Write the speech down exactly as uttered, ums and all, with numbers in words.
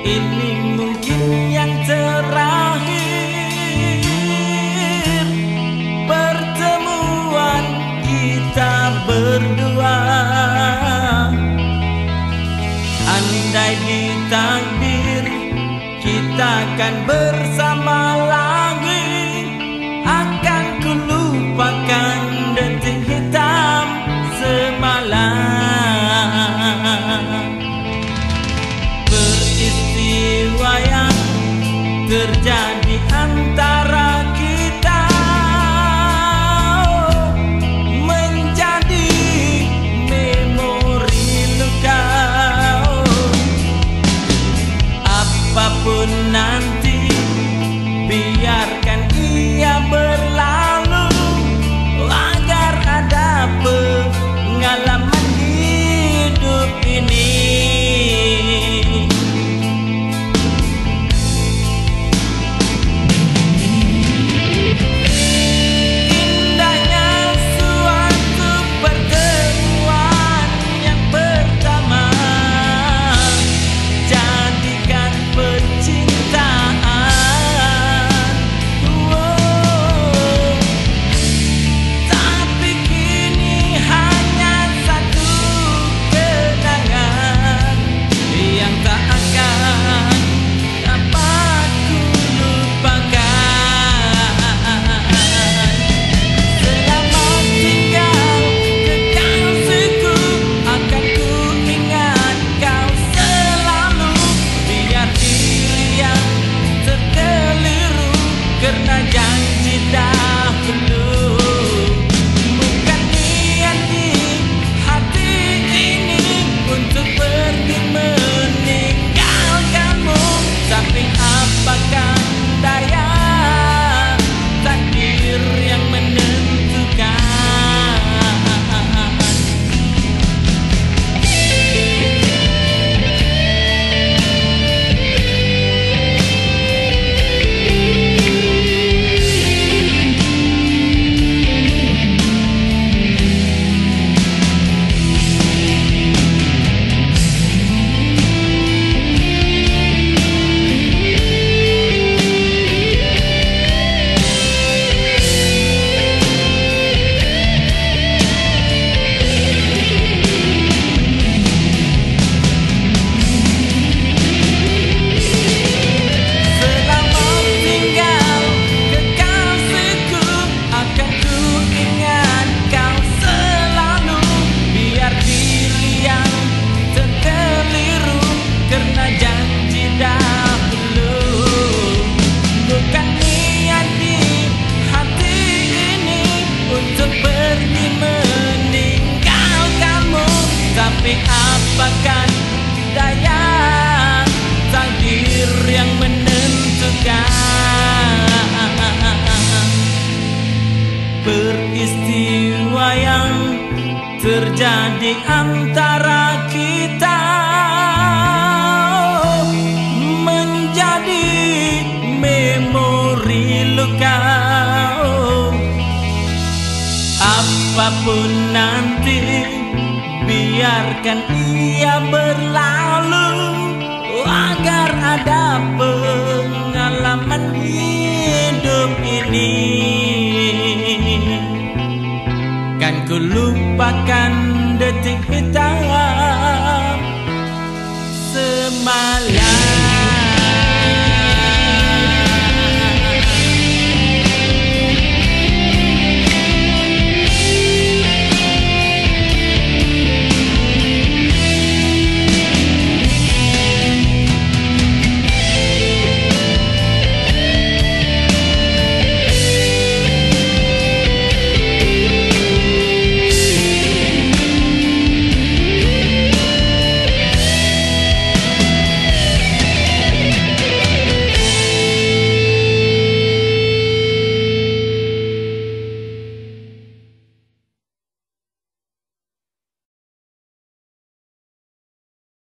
ini mungkin yang terakhir pertemuan kita berdua. Andai di takdir kita kan bersama lagi, akan ku lupakan detik hitam semalam. Peristiwa yang terjadi antara kita menjadi memori luka. Apapun nanti, biarkan ia berlalu agar ada pengalaman hidup ini. Apakan daya takdir yang menentukan. Peristiwa yang terjadi antara kita menjadi memori luka. Apapun nanti, biarkan ia berlalu agar ada pengalaman hidup ini. Kan ku lupakan detik hitam semalam.